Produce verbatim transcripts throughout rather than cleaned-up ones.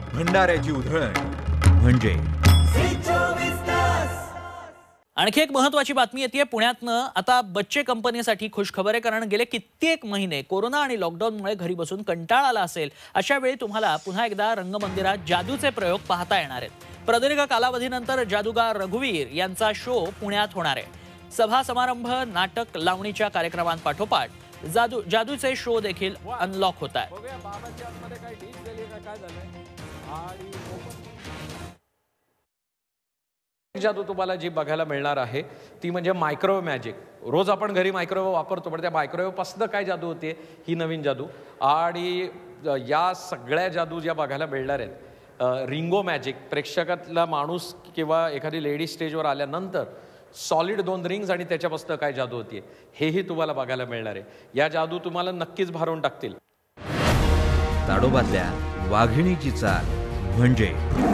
भंडाऱ्याची उधळण म्हणजे आणखी एक महत्त्वाची बातमी येते पुण्यातनं। आता बच्चे कंपनीसाठी खुशखबर आहे, कारण गेले कित्येक महिने कोरोना आणि लॉकडाऊनमुळे घरी बसून कंटाळा आला असेल, अशा वेळी तुम्हाला पुन्हा एकदा रंगमंदिरात जादूचे प्रयोग पाहता येणार आहेत। प्रदीर्घ कालावधीनंतर जादूगार रघुवीर यांचा शो पुण्यात होणार आहे। सभा समारंभ, नाटक, लावणीच्या कार्यक्रमांपाठोपाठ जादू जादूचे शो देखील अनलॉक होत आहेत। जादू तुम्हाला जी बघायला मिळणार आहे ती म्हणजे मायक्रोवेव्ह मॅजिक। रोज आपण घरी मायक्रोवेव्ह वापरतो, पण त्या मायक्रोवेव्ह पासून काय जादू होते ही नवीन जादू। आणि या सगळ्या जादू ज्या बघायला मिळणार आहेत, रिंगो मॅजिक, प्रेक्षकातला माणूस किंवा एखादी लेडी स्टेजवर आल्यानंतर सॉलिड दोन रिंग्स आणि त्याच्यापासून काय जादू होते हेही तुम्हाला बघायला मिळणार आहे। या जादू तुम्हाला नक्कीच भारून टाकतील। ताडोबातल्या वाघिणीची चाल म्हणजे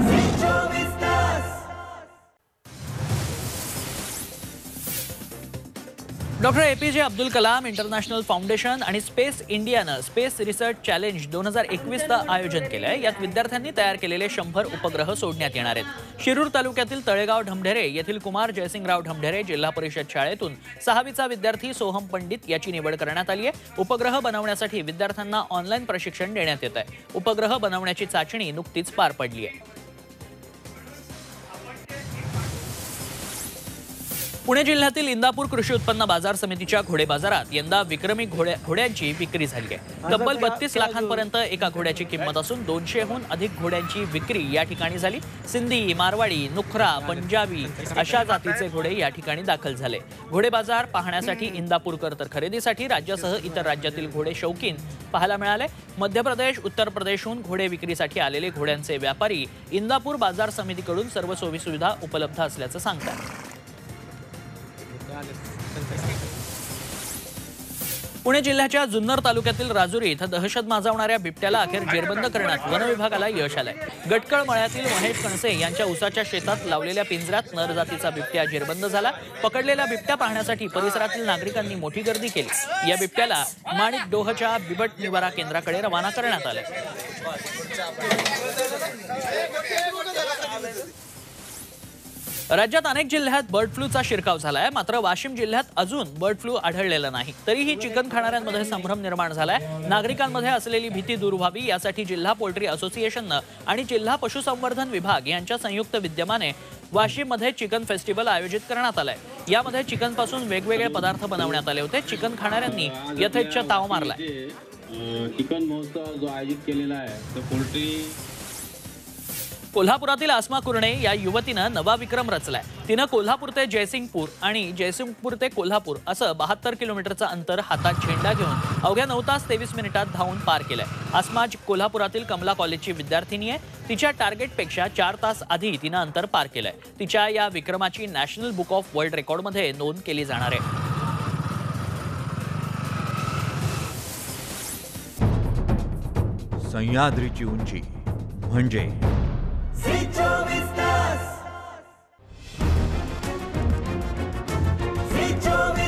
doctor APJ Abdul Kalam international foundation आणि स्पेस इंडियानं स्पेस रिसर्च चॅलेंज दोन हजार एकवीसचं आयोजन केलं आहे। यात विद्यार्थ्यांनी तयार केलेले शंभर उपग्रह सोडण्यात येणार आहेत। शिरूर तालुक्यातील तळेगाव ढमढेरे येथील कुमार जयसिंगराव ढमढेरे जिल्हा परिषद शाळेतून सहावीचा विद्यार्थी सोहम पंडित याची निवड करण्यात आली आहे। उपग्रह बनवण्यासाठी विद्यार्थ्यांना ऑनलाईन प्रशिक्षण देण्यात येत आहे। उपग्रह बनवण्याची चाचणी नुकतीच पार पडली आहे। पुणे जिल्ह्यातील इंदापूर कृषी उत्पन्न बाजार समितीच्या घोडे बाजारात यंदा विक्रमी घोड्या घोड्यांची विक्री झाली आहे। तब्बल बत्तीस लाखांपर्यंत एका घोड्याची किंमत असून दोनशेहून अधिक घोड्यांची विक्री या ठिकाणी झाली। सिंधी, मारवाडी, नुखरा, पंजाबी अशा जातीचे घोडे या ठिकाणी दाखल झाले। घोडे बाजार पाहण्यासाठी इंदापूरकर तर खरेदीसाठी राज्यासह इतर राज्यातील घोडे शौकीन पाहायला मिळाले। मध्य प्रदेश, उत्तर प्रदेशहून घोडे विक्रीसाठी आलेले घोड्यांचे व्यापारी इंदापूर बाजार समितीकडून सर्व सोयी सुविधा उपलब्ध असल्याचं सांगतात। पुणे जिल्ह्याच्या जुन्नर तालुक्यातील राजुरी इथं दहशत माजवणाऱ्या बिबट्याला अखेर जेरबंद करण्यात वन विभागाला यश आलंय। गटकळ मळ्यातील महेश कणसे यांच्या उसाच्या शेतात लावलेल्या पिंजऱ्यात नर जातीचा बिबट्या जेरबंद झाला। पकडलेला बिबट्या पाहण्यासाठी परिसरातील नागरिकांनी मोठी गर्दी केली। या बिबट्याला माणिक डोहच्या बिबट निवारा केंद्राकडे रवाना करण्यात आले। राज्यात अनेक जिल्ह्यात बर्ड फ्लूचा शिरकाव झालाय, मात्र वाशिम जिल्ह्यात अजून बर्ड फ्लू आढळलेला नाही। तरीही चिकन खाणाऱ्यांमध्ये संभ्रम निर्माण झालाय। नागरिकांमध्ये असलेली भीती दूर व्हावी यासाठी जिल्हा पोल्ट्री असोसिएशननं आणि जिल्हा पशुसंवर्धन विभाग यांच्या संयुक्त विद्यमाने वाशिममध्ये चिकन फेस्टिवल आयोजित करण्यात आलाय। यामध्ये चिकन पासून वेगवेगळे पदार्थ बनवण्यात आले होते। चिकन खाणाऱ्यांनी यथेच्छ ताव मारलाय। चिकन महोत्सव जो आयोजित केलेला आहे तो पोल्ट्री कोल्हापुरातील आसमा कुरणे या युवतीनं नवा विक्रम रचलाय। तिनं कोल्हापूर ते जयसिंगपूर आणि जयसिंगपूर ते कोल्हापूर असं बहात्तर किलोमीटरचं अंतर हातात झेंडा घेऊन अवघ्या नऊ तास तेवीस मिनिटात धावून पार केलंय। आसमा कोल्हापुरातील कमला कॉलेजची विद्यार्थिनी आहे। तिच्या टार्गेटपेक्षा चार तास आधी तिनं अंतर पार केलंय। तिच्या या विक्रमाची नॅशनल बुक ऑफ वर्ल्ड रेकॉर्डमध्ये नोंद केली जाणार आहे। सह्याद्रीची उंची म्हणजे Zee चोवीस तास